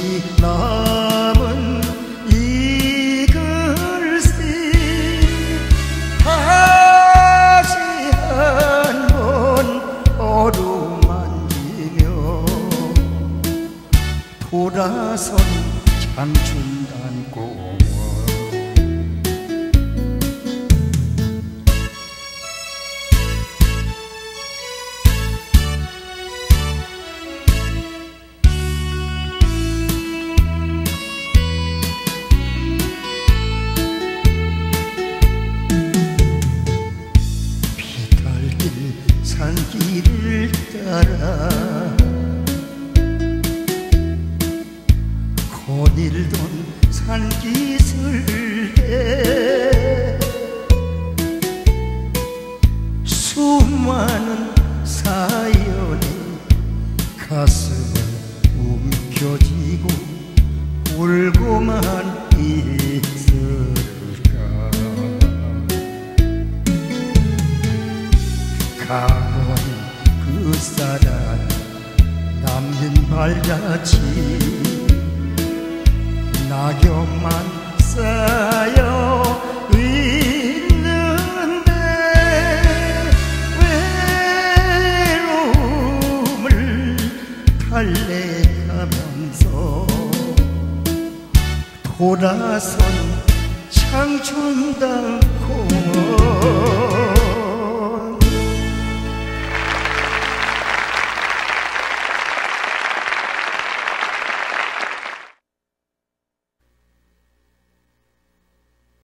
남은 이 글씨 다시 한번 어루만지며 돌아선 장춘단공원. 산길을 따라 거닐던 산기슭에 수많은 사연이 가슴을 움켜쥐고 울고만 있을까. 가거니 그 사랑 남는 발자취 낙엽만 쌓여 있는데 외로움을 달래가면서 돌아선 장춘단 공원.